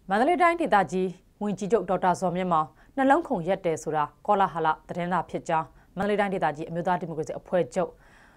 မန္တလေးတိုင်းဒေသကြီးဝန်ကြီးချုပ်ဒေါက်တာဇော်မြင့်မောင်နှလုံးခုန်ရက်တယ်ဆိုတာကောလာဟလသတင်းသာဖြစ်ကြောင်းမန္တလေးတိုင်းဒေသကြီးအမျိုးသားဒီမိုကရေစီအဖွဲ့ချုပ်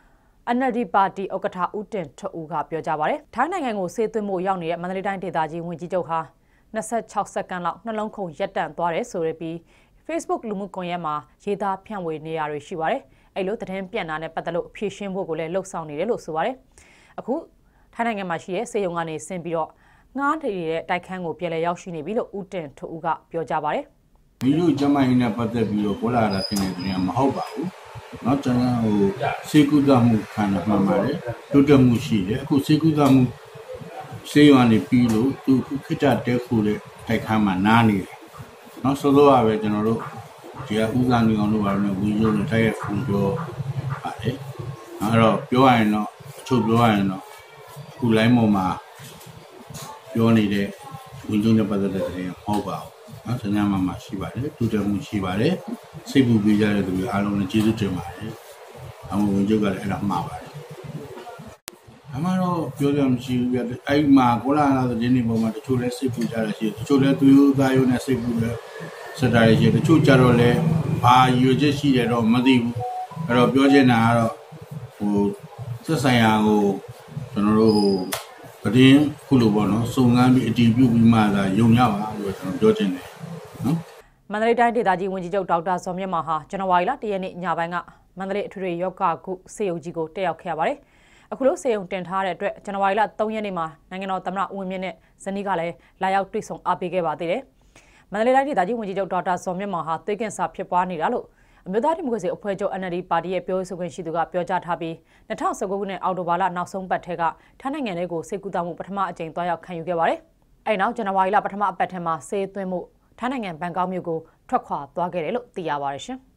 NLD ပါတီဥက္ကဋ္ဌဦးတင်ထွတ်ဦးကပြောကြားပါတယ်။ထိုင်းနိုင်ငံကိုဆေးသွင်းမှုရောက်နေတဲ့မန္တလေးတိုင်းဒေသကြီးဝန်ကြီးချုပ်ဟာ26စက္ကန့်လောက်နှလုံးခုန်ရက်တန့်သွားတယ်ဆိုပြီး Facebook လူမှုကွန်ရက်မှာရေးသားဖြန့်ဝေနေရတွေရှိပါတယ်။အဲ့လိုသတင်းပြန့်တာနဲ့ပတ်သက်လို့ဖြည့်ရှင်းဖို့ကိုလည်းလှုံ့ဆော်နေတယ်လို့ဆိုပါတယ်။အခုထိုင်းနိုင်ငံမှာရှိတဲ့စေယုံကနေဆင်းပြီးတော့ငားနေတဲ့တိုက်ခန်းကိုပြည်လဲရောက်ရှိနေပြီလို့ဦးတင်ထွတ်ဦးကပြောကြားပါတယ်။ဒီလိုကျမကြီးနဲ့ပတ်သက်ပြီးတော့ပေါ်လာတာဖြစ်နေတဲ့နေရာမဟုတ်ပါဘူး။နော်ကျွန်တော်စေကုသမှုခံရမှာပါတယ်။တိုးတက်မှုရှိတယ်။အခုစေကုသမှုစေယုံကနေပြီးလို့သူခိတတဲခုတဲ့တိုက်ခန်းမှာနားနေတယ်။နော်ဆိုတော့ပဲကျွန်တော်တို့ဒီကဦးစားနေအောင်လုပ်ပါလို့ဝင်ရုံနဲ့တိုက်ရိုက်ဖုန်းပြောပါတယ်။အဲ့တော့ပြောရရင်တော့အချို့ပြောရရင်တော့အခု line ပေါ်မှာပြောနေတဲ့ဝန်ကြီးနဲ့ပတ်သက်တဲ့တဲ့မဟုတ်ပါဘူး။နော်ဆန္ဒမှရှိပါတယ်။တူတယ်မှုရှိပါတယ်။စိတ်ပူပေးကြတဲ့သူတွေအားလုံးလည်းကျေးဇူးတင်ပါတယ်။အမှဝန်ကြီးကလည်းအဲ့ဒါမှားပါတယ်။အမှတော့ပြောကြမရှိဘူးပြ။အဲ့မှာကိုလာလာတဲ့နေ့ပေါ်မှာတချို့လည်းစိတ်ပူကြရရှိတယ်။တချို့လည်းသူရိုးသားရိုးနဲ့စိတ်ပူတယ်စတာရရှိတယ်။တချို့ကြတော့လည်းဘာရွေချက်ရှိတယ်တော့မသိဘူး။အဲ့တော့ပြောချင်တာကတော့သက်ဆိုင်ရာကိုကျွန်တော်တို့သတင်းခုလိုပေါ့နော်စုံစမ်းပြီးအတည်ပြုပြီးမှသာယုံရပါလို့ကျွန်တော်ပြောချင်တယ်နော်မန္တလေးတိုင်းဒေသကြီးဝန်ကြီးချုပ်ဒေါက်တာဇော်မြင့်မောင်ဟာဇန်နဝါရီလ1ရက်နေ့ညပိုင်းကမန္တလေးအထွေထွေယောဂကုစေယုံကြီးကိုတက်ရောက်ခဲ့ရပါတယ်အခုလိုစေယုံတင်ထားတဲ့အတွက်ဇန်နဝါရီလ3ရက်နေ့မှာနိုင်ငံတော်သမ္မတဦးဝင်းမြင့်နဲ့ဇနီးကလည်းလာရောက်တွေ့ဆုံအားပေးခဲ့ပါသေးတယ်မန္တလေးတိုင်းဒေသကြီးဝန်ကြီးချုပ်ဒေါက်တာဇော်မြင့်မောင်ဟာသွေးကင်ဆာဖြစ်ပွားနေတာလို့အမျိုးသားဒီမိုကရေစီအဖွဲ့ချုပ် NLD ပါတီရဲ့ပြောရေးဆိုခွင့်ရှိသူကပြောကြားထားပြီး2019ခုနှစ်အောက်တိုဘာလနောက်ဆုံးပတ်ထဲကထိုင်းနိုင်ငံကိုစေကူတာမှုပထမအကြိမ်တွားရောက်ခံယူခဲ့ပါတယ်။အဲ့နောက်ဇန်နဝါရီလပထမအပတ်ထဲမှာစေသွင်းမှုထိုင်းနိုင်ငံဘန်ကောက်မြို့ကိုထွက်ခွာသွားခဲ့တယ်လို့သိရပါတယ်ရှင်။